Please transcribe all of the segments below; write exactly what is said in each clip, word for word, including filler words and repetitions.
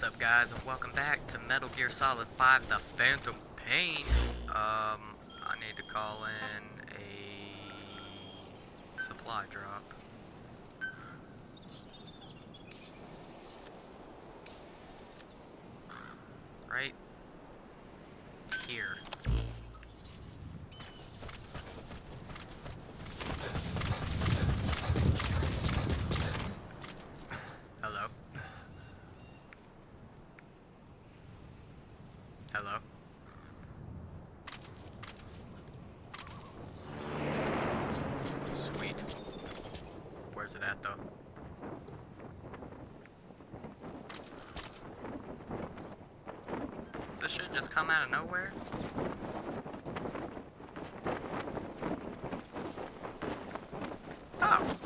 up, guys, and welcome back to Metal Gear Solid five: The Phantom Pain. Um, I need to call in a supply drop. Right here. Hello? Hello? Sweet. Where's it at, though? Does this shit just come out of nowhere? Oh.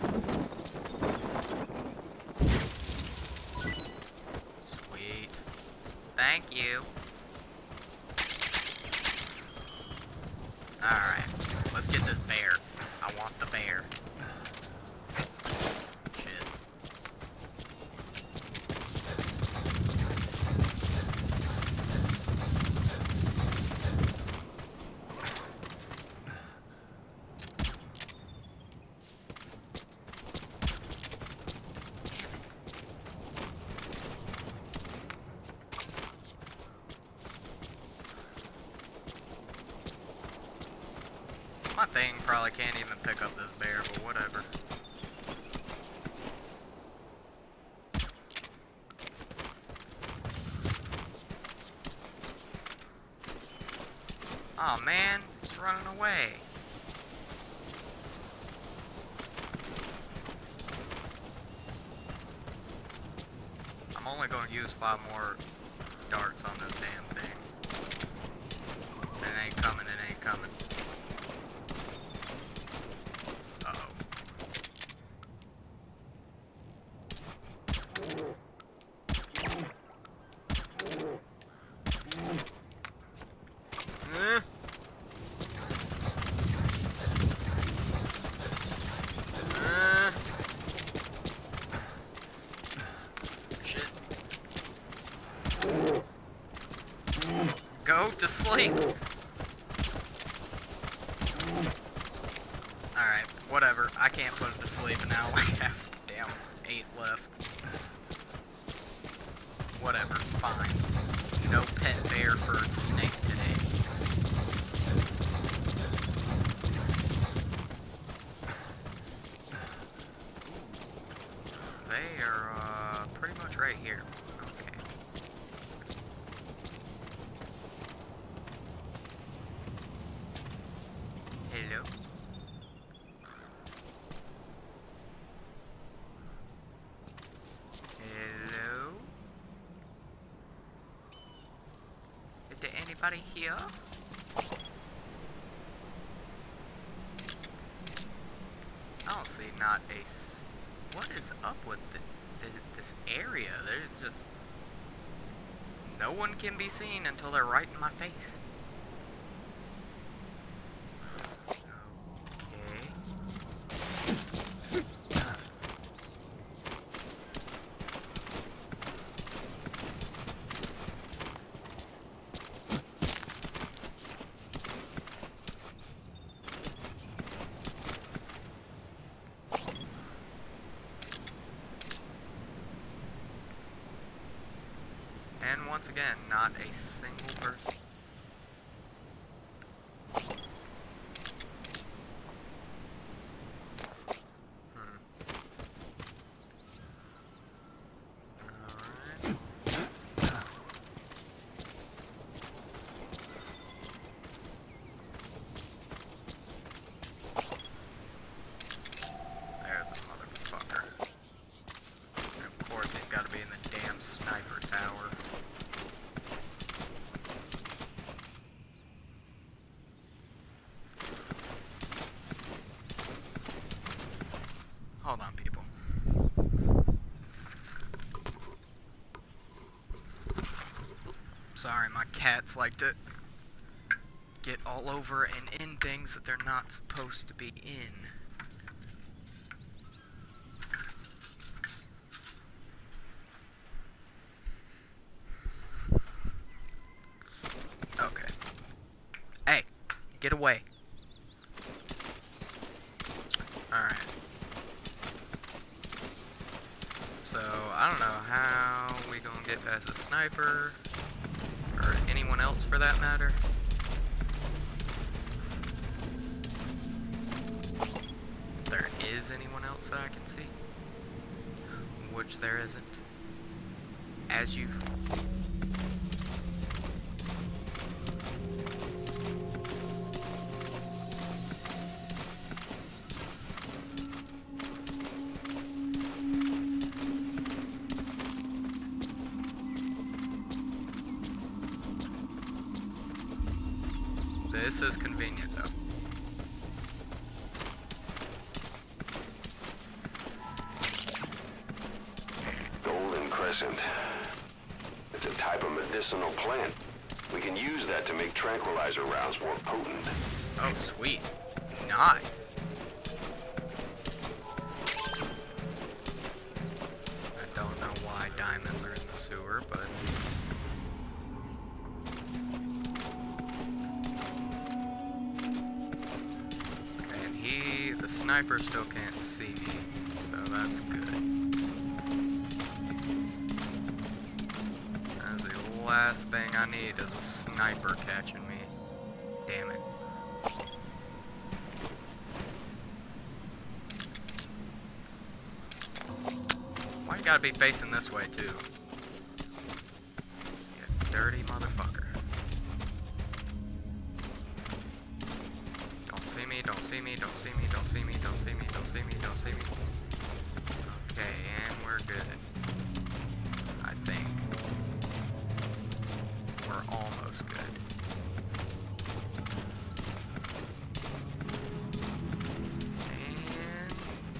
Sweet. Thank you. Alright, let's get this bear. I want the bear. Shit. My thing probably can't even pick up this bear, but whatever. Oh man, it's running away. I'm only going to use five more darts on this damn thing. It ain't coming, it ain't coming. Go to sleep. Alright, whatever. I can't put it to sleep and I only have damn eight left. Whatever, fine. No pet bear for snake today. They are uh, pretty much right here. Okay. Hello. Hello. Is there anybody here? I don't see not a s- what is up with the, the, this area? There's just no one can be seen until they're right in my face. And once again, not a single person. Hmm. Alright. There's a motherfucker. And of course he's gotta be in the damn sniper tower. Hold on, people. Sorry, my cats like to get all over and in things that they're not supposed to be in. Get away. Alright. So, I don't know how we gonna get past a sniper, or anyone else for that matter. If there is anyone else that I can see, which there isn't, as usual. This is convenient, though. Golden Crescent. It's a type of medicinal plant. We can use that to make tranquilizer rounds more potent. Oh, sweet. Nice. I don't know why diamonds are in the sewer, but... The sniper still can't see me, so that's good. That's the last thing I need is a sniper catching me. Damn it. Why you gotta be facing this way too? You dirty motherfucker. Don't see me, don't see me, don't see me, don't see me, don't see me, don't see me. Okay, and we're good. I think. We're almost good. And...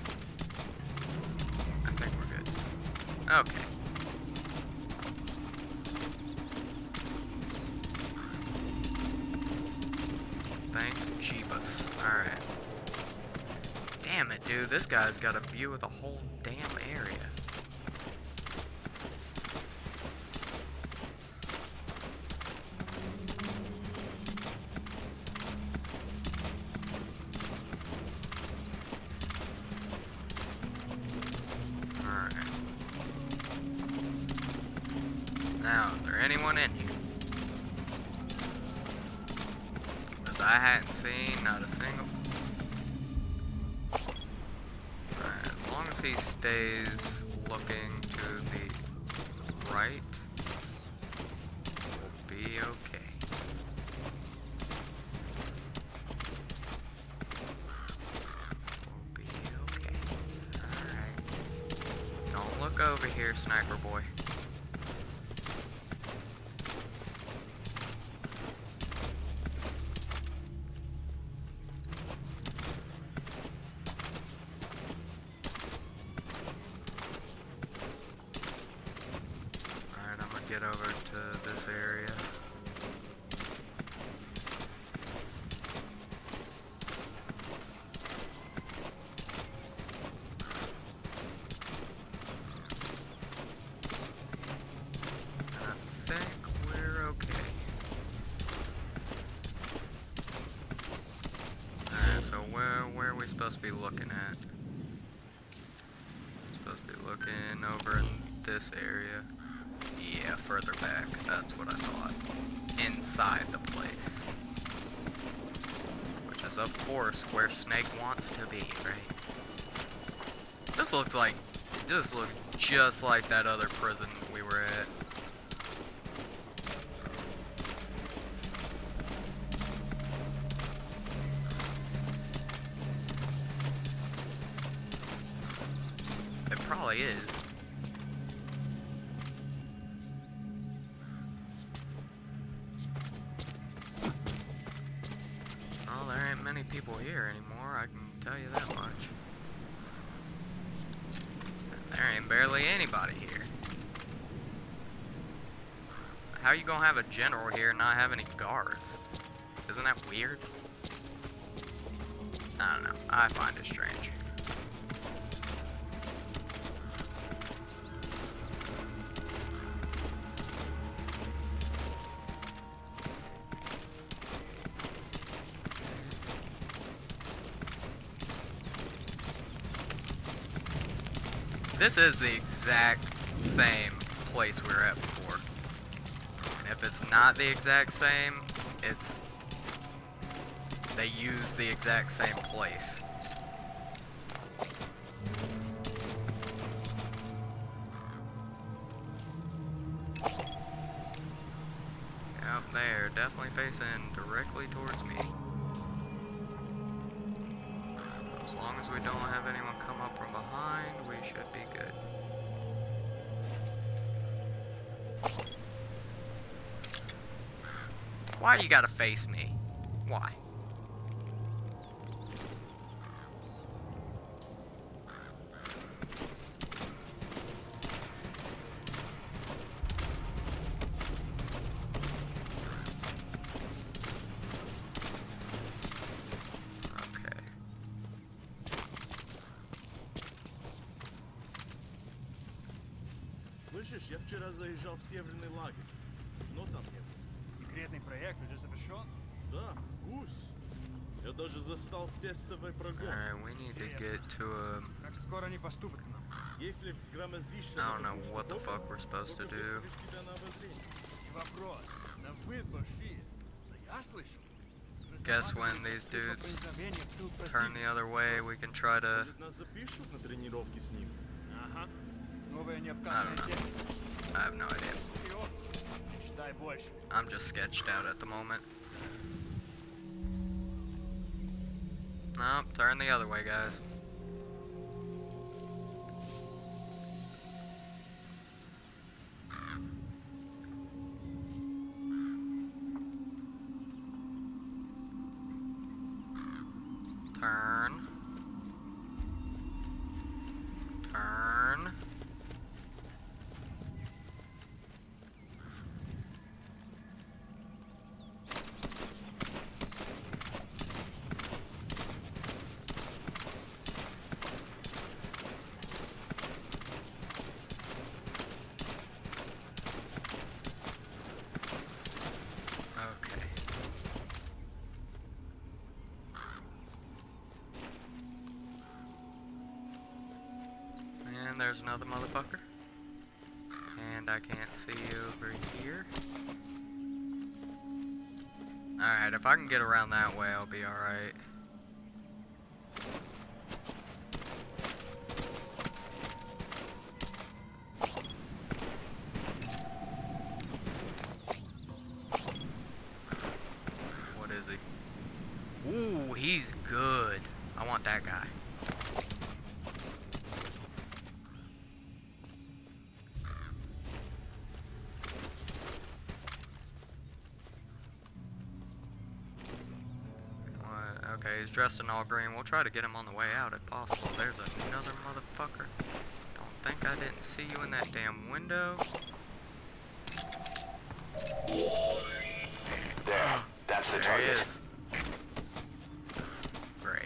I think we're good. Okay. Thank Jeebus. Alright. Damn it, dude. This guy's got a view of the whole damn area. Alright. Now, is there anyone in here? I hadn't seen not a single. Alright, as long as he stays looking to the right, we'll be okay. We'll be okay. Alright. Don't look over here, sniper boy. Get over to this area. And I think we're okay. Alright, so where, where are we supposed to be looking at? We're supposed to be looking over in this area. Yeah, further back. That's what I thought. Inside the place. Which is, of course, where Snake wants to be, right? This looks like... This looks just like that other prison we were at. It probably is. Many people here anymore, I can tell you that much. There ain't barely anybody here. How you gonna have a general here and not have any guards? Isn't that weird? I don't know. I find it strange. This is the exact same place we were at before. And if it's not the exact same, it's... they use the exact same place. Yep, they're definitely facing directly towards me. As long as we don't have anyone come up from behind, we should be good. Why you gotta face me? Why? Слышишь, я вчера заезжал в северный лагерь. Но там нет. Секретный проект уже завершен? Да, гусь. Я даже застал тестовый прогон. Alright, we need to get to a... Как скоро они поступят к нам? Если взгромоздишься I don't на know такую what the штуковину, fuck we're supposed to то do. выставишь тебя на обозрение. Не вопрос. На вид большие. Да я слышу. Guess when these dudes turn the other way, we can try to... Может, нас запишут на тренировки с ним? Ага. Новая I необкатанная don't know. техника. I have no idea. Вперед. Считай больше. I'm just sketched out at the moment. No, turn the other way, guys. Turn. Turn. Okay. And there's another motherfucker. And I can't see over here. Alright, if I can get around that way, I'll be alright. What is he? Ooh, he's good. I want that guy. What? Okay, he's dressed in all green. We'll try to get him on the way out if possible. There's another motherfucker. Don't think I didn't see you in that damn window. There, that's the There target. he is. Great.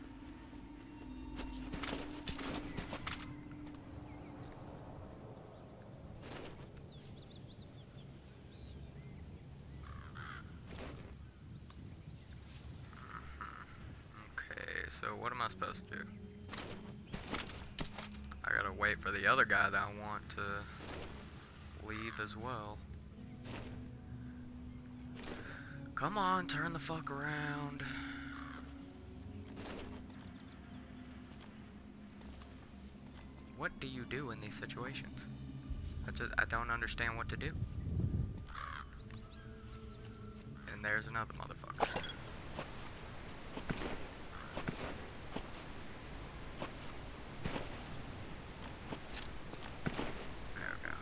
Okay, so what am I supposed to do? I gotta wait for the other guy that I want to leave as well. Come on, turn the fuck around. What do you do in these situations? I just, I don't understand what to do. And there's another motherfucker. There we go.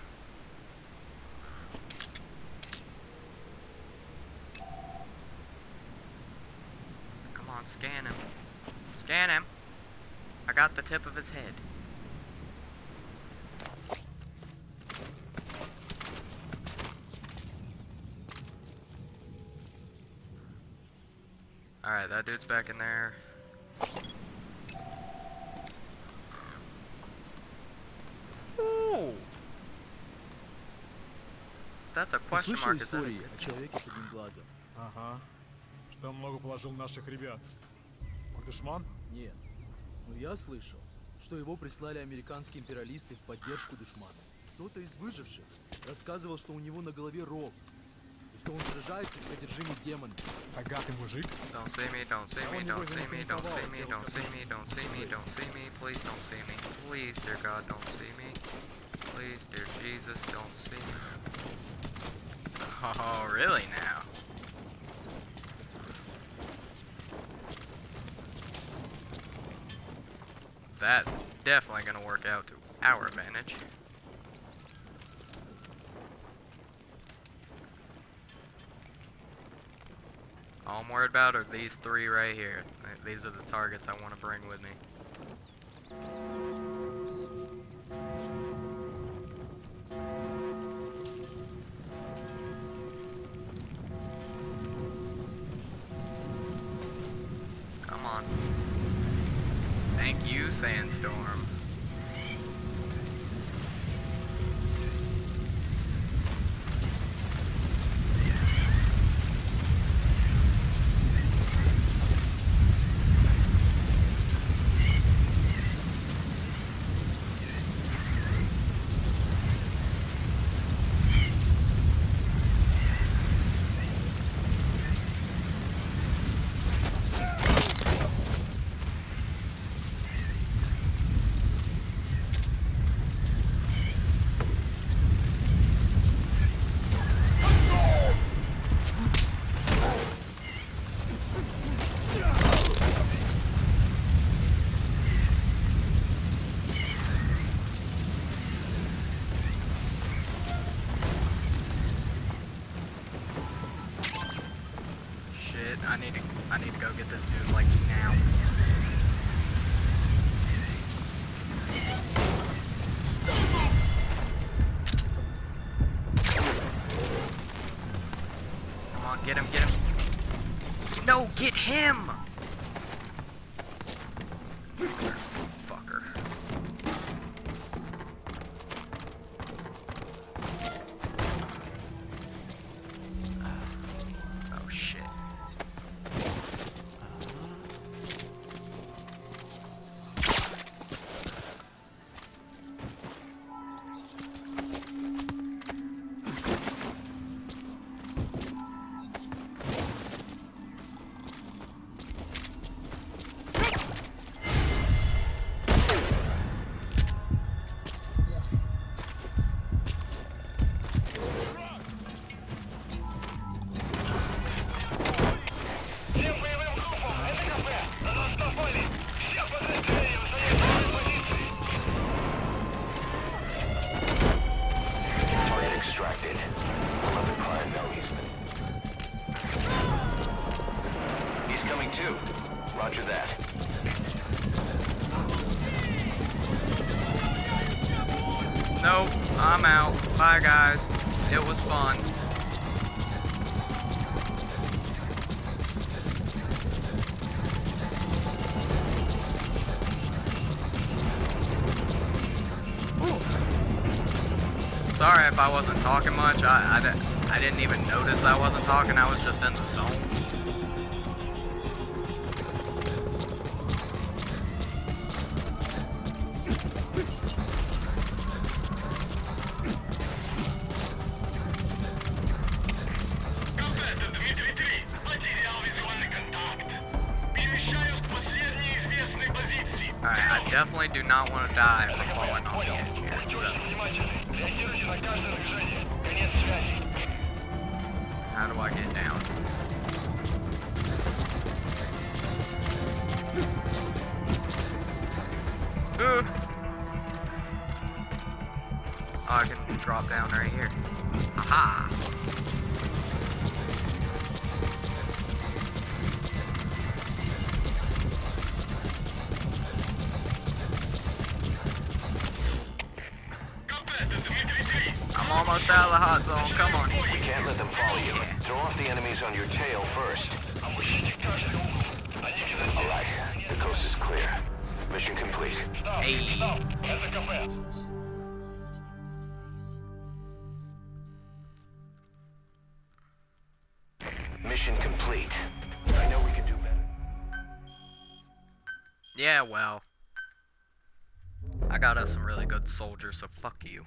Come on, scan him. Scan him. I got the tip of his head. Alright, that dude's back in there. Ooh! That's a Ты question слышал mark, is that a- истории о человеке с одним глазом? Ага. Что он много положил наших ребят. Магдушман? Нет. Ну я слышал. что его прислали американские империалисты в поддержку душмана. Кто-то из выживших рассказывал, что у него на голове рог, и что он сражается в одержимый демоном. Богатый мужик. Don't see me, don't see me, don't see me, don't see me, don't see me, don't see me, don't see me, please don't see me. Please, dear God, don't see me. Please, dear Jesus, don't see me. Oh, really now? That's definitely gonna work out to our advantage. All I'm worried about are these three right here. These are the targets I want to bring with me. Come on. Thank you, Sandstorm. I need to I need to go get this dude like now. Come on, get him, get him. No, get him! Motherfucker. Oh shit. Roger that. Nope, I'm out. Bye guys. It was fun. Sorry if I wasn't talking much. I, I, I didn't even notice I wasn't talking. I was just in the zone. Alright, I definitely do not want to die from falling off the edge here, so. How do I get down? Uh. Oh, I can drop down right here. Aha! I'm almost out of the hot zone, come on. We can't let them follow you. Throw off the enemies on your tail first. Alright, the coast is clear. Mission complete. Hey. Mission complete. I know we can do better. Yeah, well. got us some really good soldiers, so fuck you.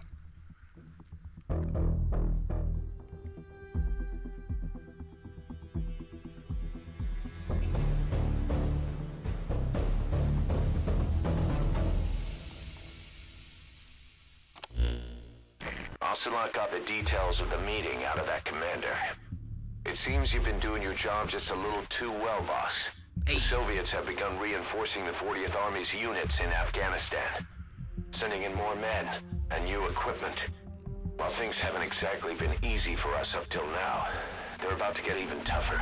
Ocelot got the details of the meeting out of that commander. It seems you've been doing your job just a little too well, boss. Hey. The Soviets have begun reinforcing the fortieth Army's units in Afghanistan, sending in more men and new equipment. While things haven't exactly been easy for us up till now, they're about to get even tougher.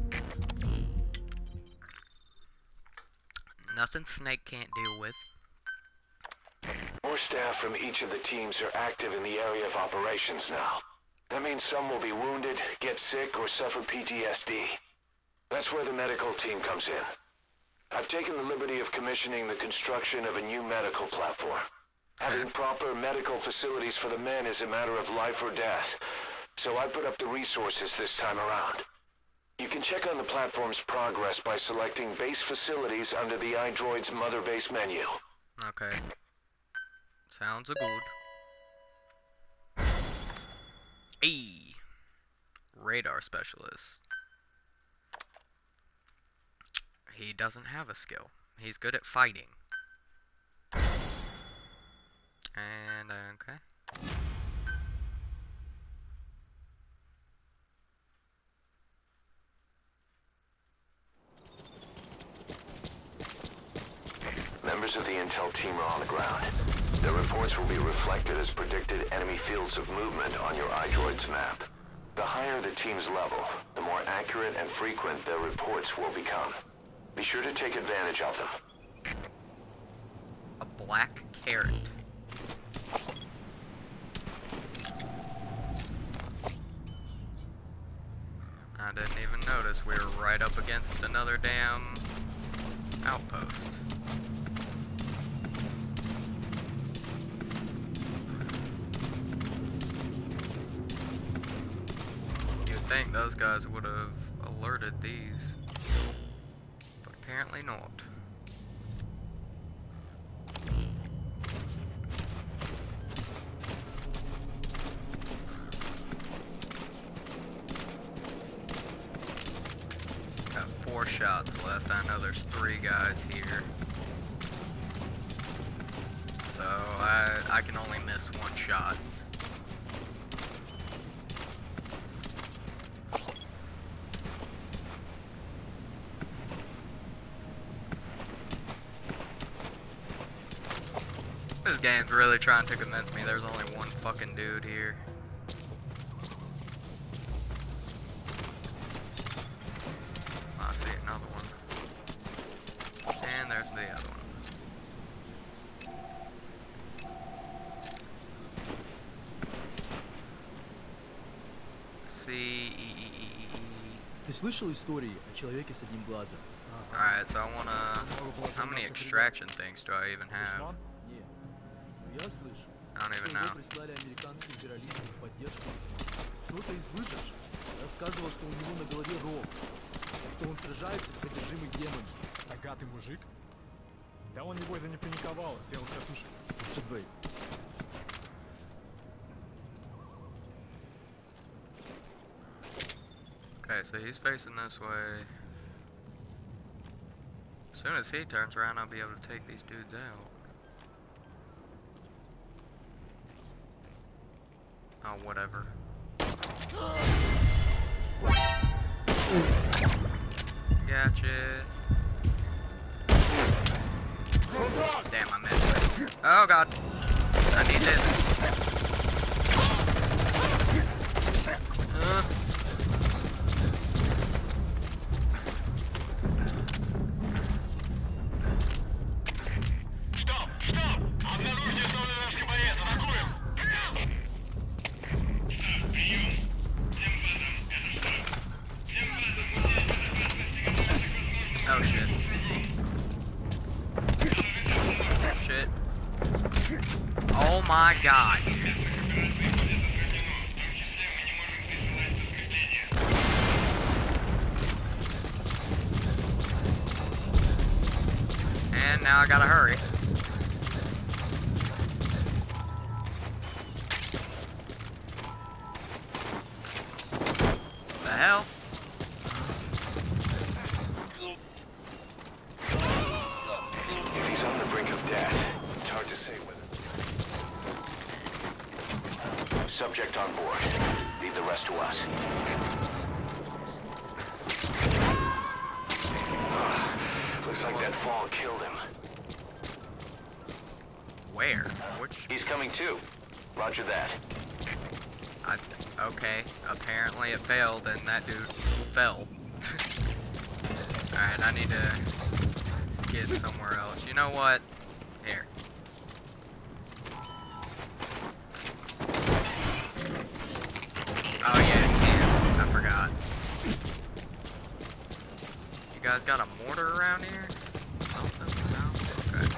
Nothing Snake can't deal with. More staff from each of the teams are active in the area of operations now. That means some will be wounded, get sick, or suffer P T S D. That's where the medical team comes in. I've taken the liberty of commissioning the construction of a new medical platform. Having proper medical facilities for the men is a matter of life or death, so I put up the resources this time around. You can check on the platform's progress by selecting base facilities under the iDroid's mother base menu. Okay. Sounds a good. Hey, radar specialist. He doesn't have a skill. He's good at fighting. And, uh, okay. Members of the intel team are on the ground. Their reports will be reflected as predicted enemy fields of movement on your iDroid's map. The higher the team's level, the more accurate and frequent their reports will become. Be sure to take advantage of them. A black carrot. I didn't even notice we were right up against another damn outpost. You'd think those guys would have alerted these, but apparently not. Four shots left. I know there's three guys here, so I I can only miss one shot. This game's really trying to convince me there's only one fucking dude here. I see another one. And there's the other one. C E E E E. Ты слышал истории о человеке с одним глазом? Alright, so I wanna... How many extraction things do I even have? Нет. Но я слышал. I don't even что его know. прислали американские империалисты в поддержку душмана. Кто-то из выживших рассказывал, что у него на голове рог, что он сражается как одержимый демон. Богатый мужик? Да он, небось, запаниковал, сел с катушек. Subway. Okay, so he's facing this way. As soon as he turns around, I'll be able to take these dudes out. Oh, whatever. Gotcha. Damn, I missed. Oh god. I need this. Uh. Стоп! Стоп! Обнаружили зону нашей боец! Атакуем! Oh shit. Shit. Oh my god. And now I gotta hurry. hell? If he's on the brink of death, it's hard to say whether. Subject on board. Leave the rest to us. Ah, looks like that fall killed him. Where? Which? He's coming too. Roger that. I, okay, apparently it failed and that dude fell. Alright, I need to get somewhere else. You know what? Here. Oh yeah, you can. I forgot. You guys got a mortar around here? Something? No? Okay.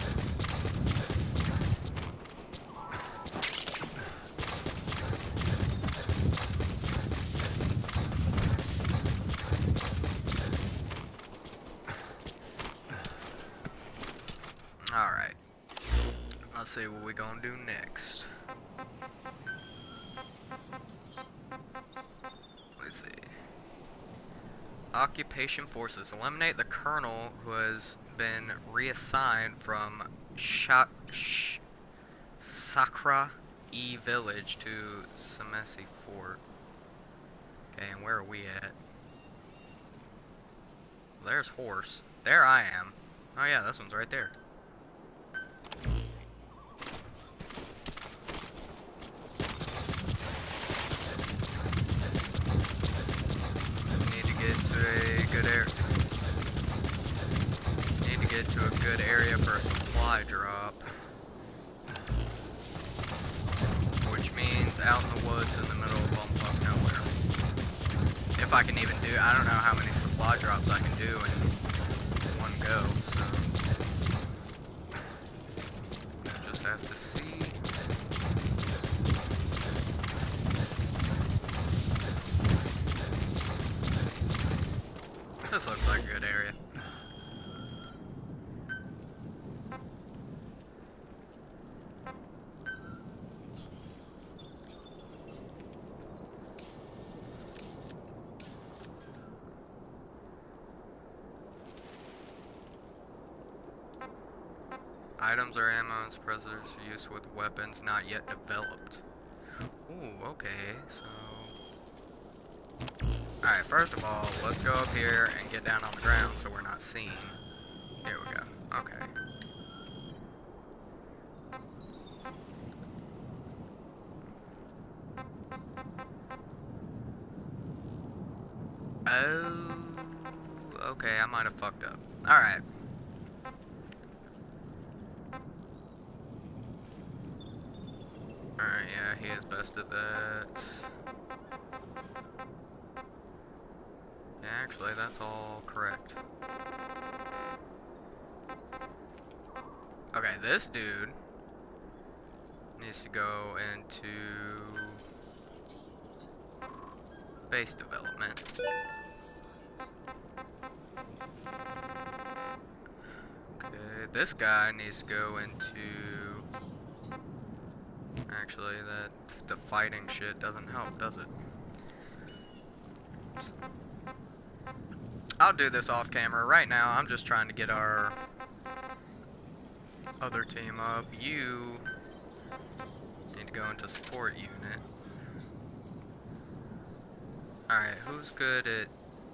Alright. Let's see what we gonna do next. Let's see. Occupation forces. Eliminate the colonel who has been reassigned from Sha Sh Sakra E village to Samesi Fort. Okay, and where are we at? There's horse. There I am. Oh yeah, this one's right there. Need to get to a good area. Need to get to a good area for a supply drop. Which means out in the woods in the middle of bumfuck nowhere. If I can even do, I don't know how many supply drops I can do in one go, so just have to see. This looks like a good area. Items or ammo and suppressors used with weapons not yet developed. Ooh, okay, so... Alright, first of all, let's go up here and get down on the ground so we're not seen. Here we go. Okay. Oh... Okay, I might have fucked up. Alright. Alright, yeah, he has bested that. Yeah, actually, that's all correct. Okay, this dude needs to go into base development. Okay, this guy needs to go into... Actually, that the fighting shit doesn't help, does it? So, I'll do this off camera. Right now, I'm just trying to get our other team up. You need to go into support unit. Alright, who's good at...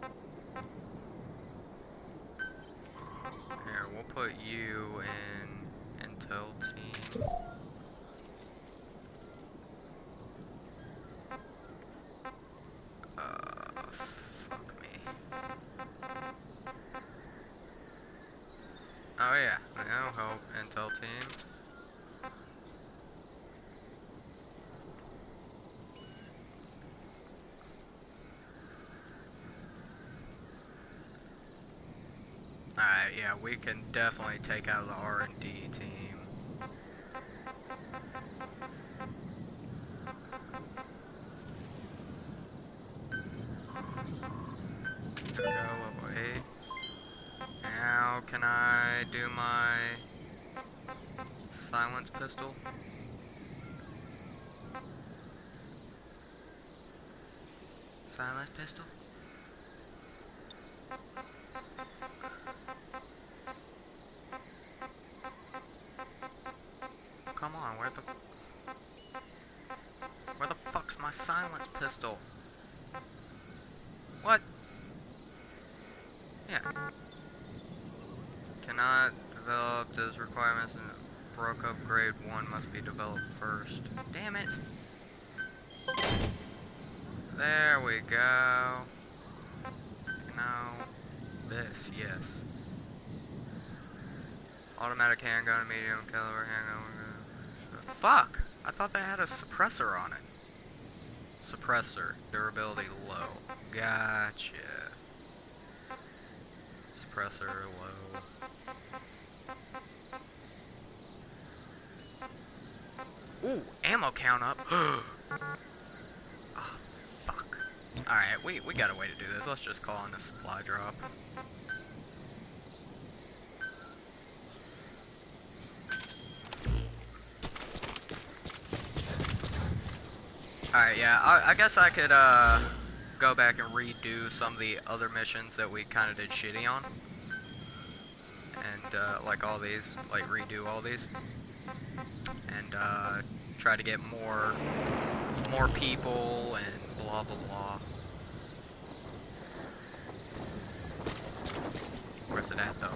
Here, we'll put you in intel team. Oh yeah, now help intel team. Alright, yeah, we can definitely take out the R and D team. Go level eight. Now, can I do my silence pistol? Silence pistol? Come on, where the... Where the fuck's my silence pistol? What? Yeah. Cannot develop those requirements and broke up grade one must be developed first. Damn it. There we go. Now, this, yes. Automatic handgun, medium caliber handgun. Fuck! I thought they had a suppressor on it. Suppressor, durability low. Gotcha. Suppressor low. Ooh, ammo count up. Oh, fuck. Alright, we, we got a way to do this. Let's just call in a supply drop. Alright, yeah, I, I guess I could uh, go back and redo some of the other missions that we kind of did shitty on. And, uh, like all these, like redo all these. And, uh, try to get more, more people and blah blah blah. Where's it at, though?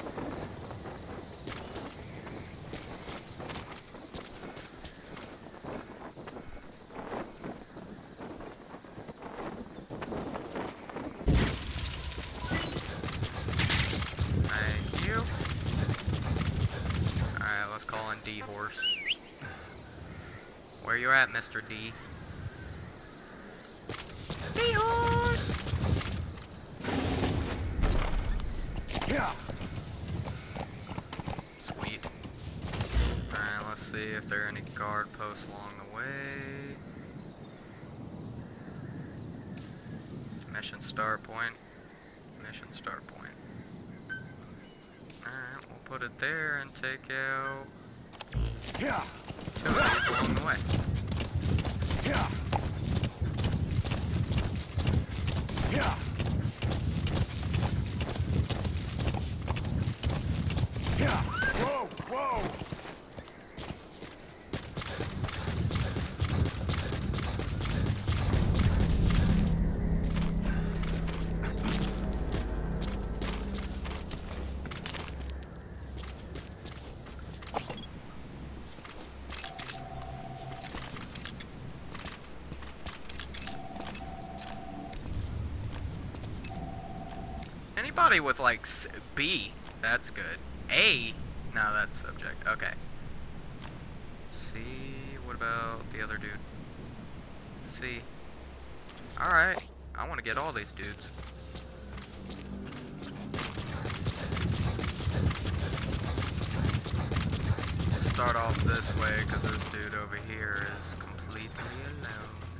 Thank you. Alright, let's call in D-Horse. Where you at, Mister D? D-Horse! Yeah. Sweet. Alright, let's see if there are any guard posts along the way. Mission start point. Mission start point. Alright, we'll put it there and take out Yeah. two of these along the way. Yeah. Yeah. Yeah. Whoa, whoa. Anybody with like s B, that's good. A, no, that's subject. Okay. C, what about the other dude? C. Alright, I want to get all these dudes. Start off this way because this dude over here is completely alone.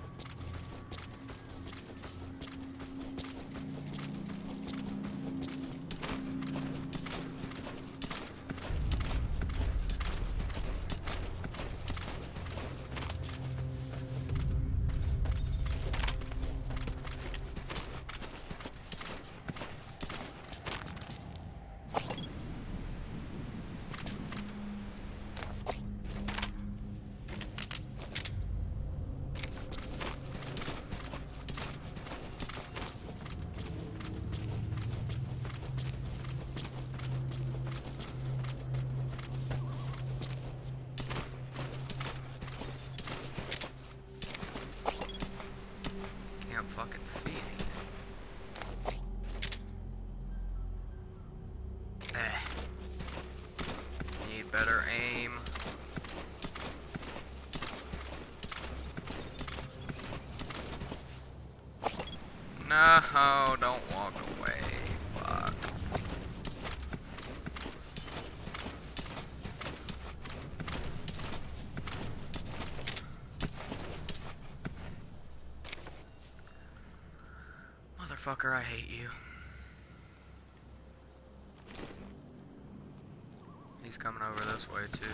Fucking see anything. Eh. Need better aim. No, don't walk away. Fuck. Motherfucker, I hate you. He's coming over this way too.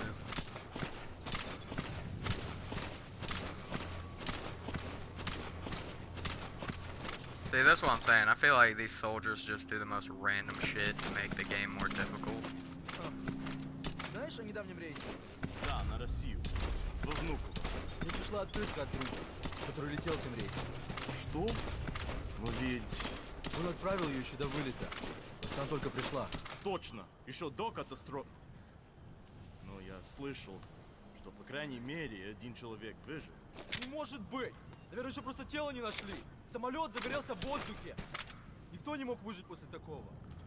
See, that's what I'm saying. I feel like these soldiers just do the most random shit to make the game more difficult. Знаешь о недавнем рейсе? Да, на Россию. Во Внуково. Мне пришла открытка от друга, который летел тем рейсом. Что? Но ведь... Он отправил ее еще до вылета. Просто она только пришла. Точно. Еще до катастрофы. Но я слышал, что по крайней мере один человек выжил. Не может быть! Наверное, еще просто тело не нашли. Самолет загорелся в воздухе. Никто не мог выжить после такого.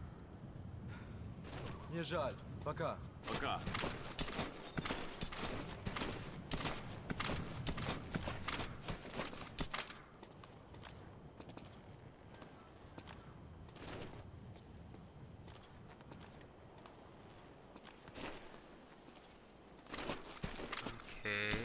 Мне жаль. Пока. Пока. Okay.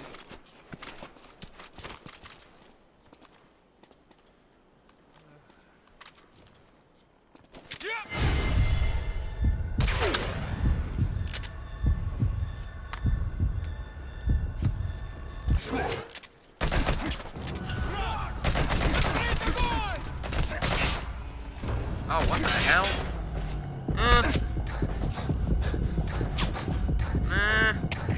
Oh, what the hell? Uh. Nah.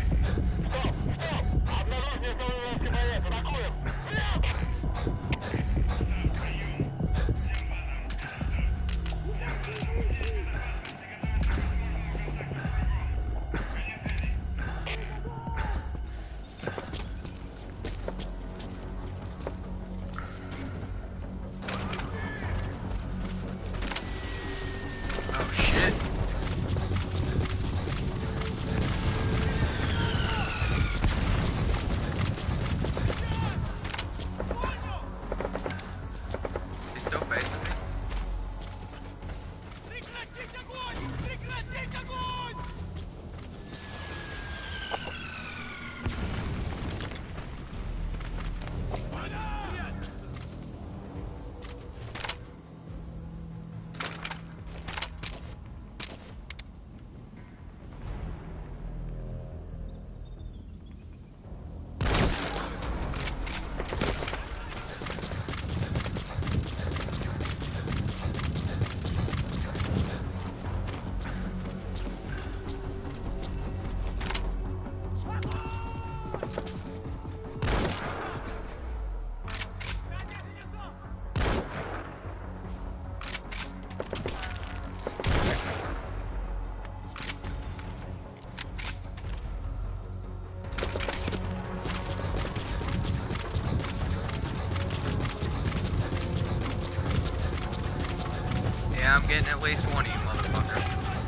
Oh shit. Is he still facing me? Прекратить огонь! Прекратить огонь! Yeah, I'm getting at least one of you motherfuckers.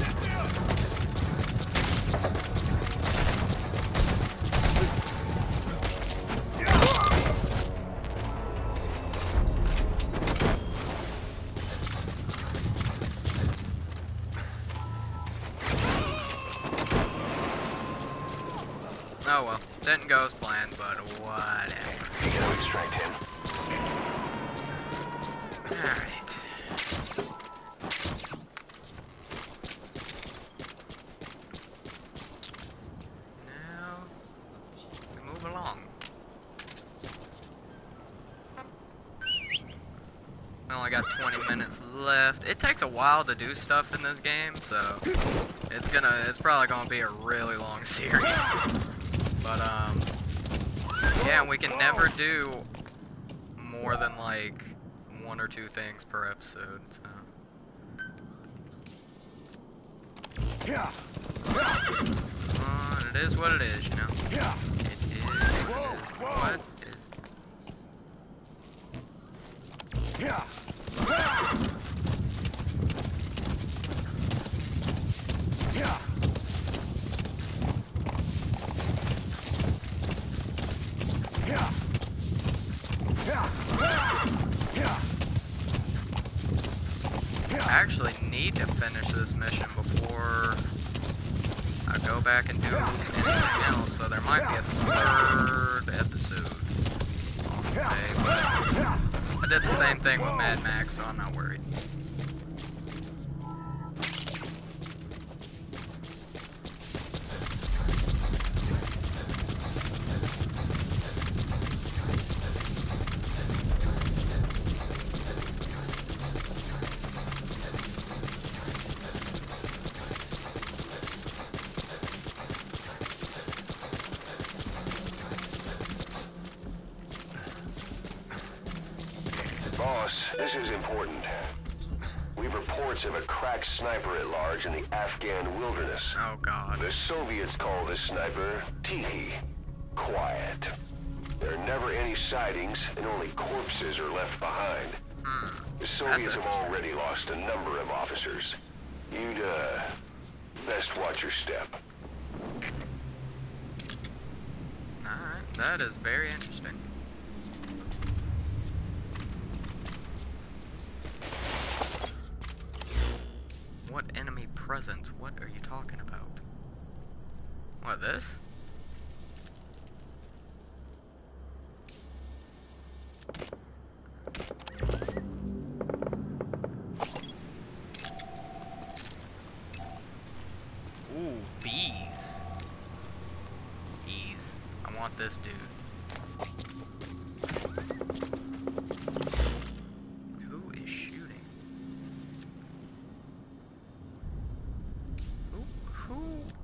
Oh well, didn't go as planned, but whatever. You gotta extract him. Alright. Now, we move along. We only got twenty minutes left. It takes a while to do stuff in this game, so it's gonna, it's probably gonna be a really long series. But, um, yeah, we can never do more than, like, one or two things per episode, so. But it is what it is, you know? It is what it is. I actually need to finish this mission before I go back and do anything else, so there might be a third episode on the day, but I did the same thing with Mad Max, so I'm not worried. Boss, this is important. We've reports of a crack sniper at large in the Afghan wilderness. Oh god. The Soviets call this sniper Tihi. Quiet. There are never any sightings, and only corpses are left behind. Hmm. The Soviets have already lost a number of officers. You'd, uh, best watch your step. Alright, that is very interesting. What enemy presence? What are you talking about? What, this? Ooh, bees. Bees. I want this dude. Who is shooting? Who? Who?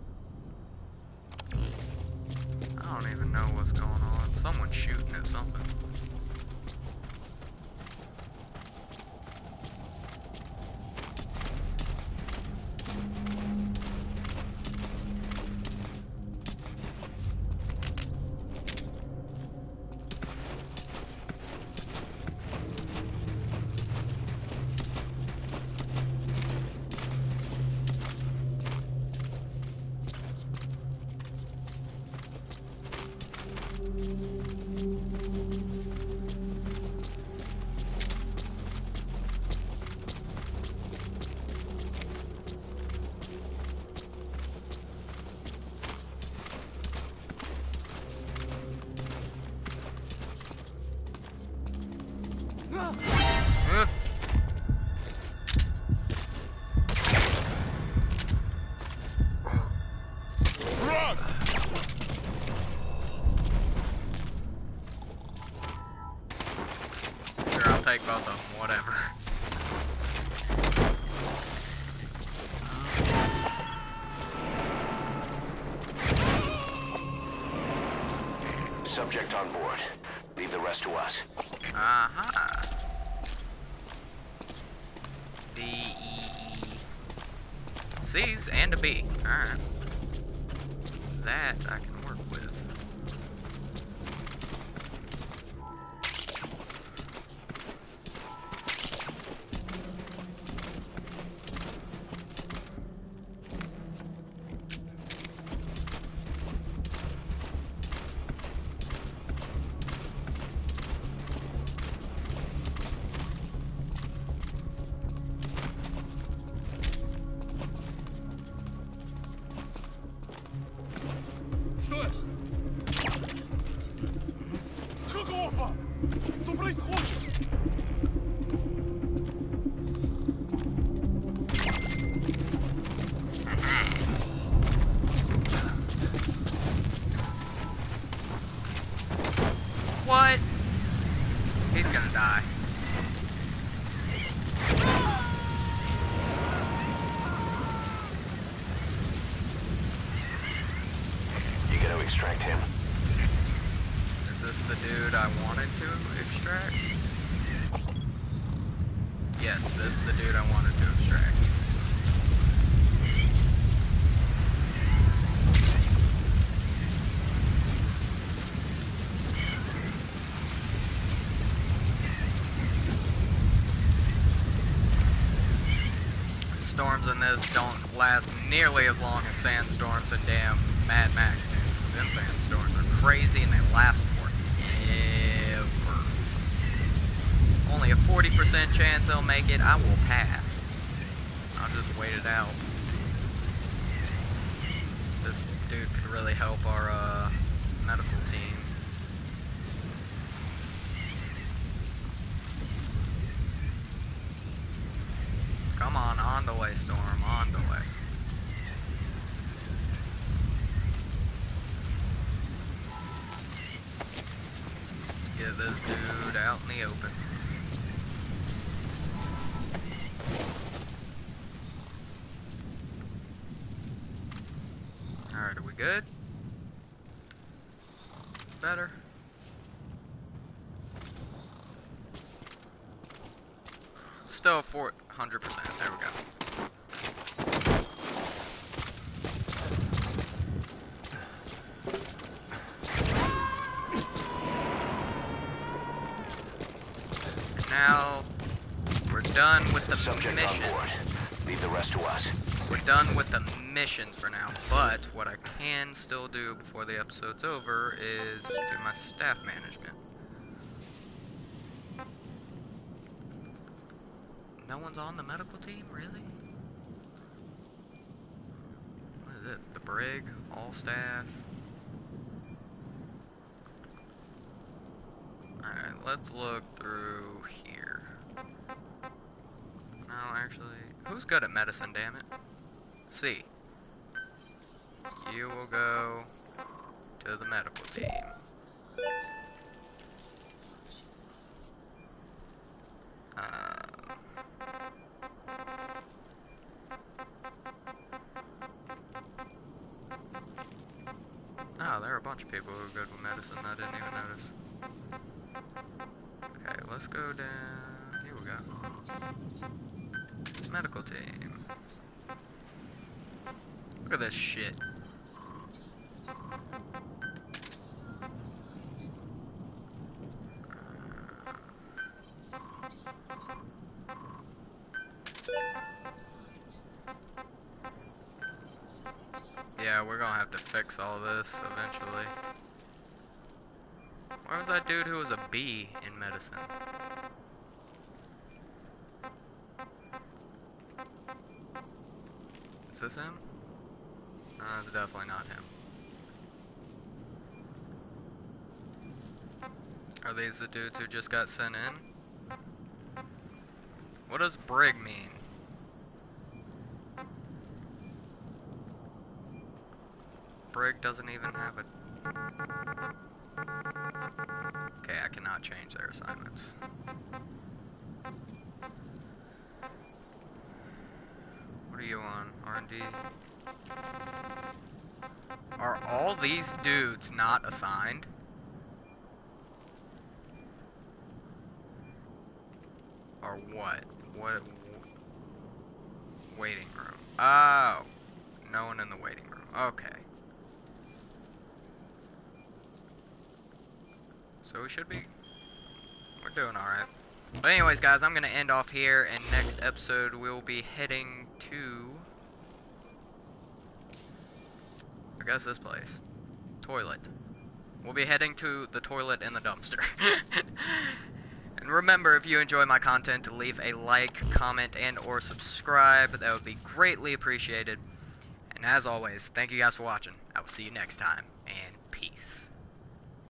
I don't even know what's going on. Someone's shooting at something. Huh? Sure, I'll take both of them, whatever. Subject on board. Leave the rest to us. Uh-huh. D E E C's and a B. Alright. That I can work with. Что это? Какого? Что происходит? What? He's gonna die. You gotta extract him. Is this the dude I wanted to extract? Yes, this is the dude I wanted to extract. Storms in this don't last nearly as long as sandstorms in damn Mad Max, dude. Them sandstorms are crazy and they last forever. Only a forty percent chance they'll make it. I will pass. I'll just wait it out. This dude could really help our uh, medical team. Come on, on the way, Storm, on the way. Get this dude out in the open. Alright, are we good? Better? still four hundred percent. There we go. Now, we're done with the Subject mission. on board. Leave the rest to us. We're done with the missions for now, but what I can still do before the episode's over is do my staff management. No one's on the medical team, really? What is it? The brig, all staff. Alright, let's look through here. No, actually, who's good at medicine, damn it? C. You will go to the medical team. Uh, oh, there are a bunch of people who are good with medicine I didn't even notice. Okay, let's go down. Here we go. Medical team. Look at this shit. Yeah, we're gonna have to fix all this eventually. Where was that dude who was a B in medicine? Is this him? No, it's definitely not him. Are these the dudes who just got sent in? What does brig mean? Brig doesn't even have a... Okay, I cannot change their assignments. What are you on? R and D? Are all these dudes not assigned? Or what? What? Waiting room. Oh! No one in the waiting room. Okay. So we should be... We're doing alright. But anyways, guys, I'm going to end off here, and next episode we'll be heading to... I guess this place. Toilet. We'll be heading to the toilet and the dumpster. And remember, if you enjoy my content, to leave a like, comment, and or subscribe. That would be greatly appreciated. And as always, thank you guys for watching. I will see you next time, and peace.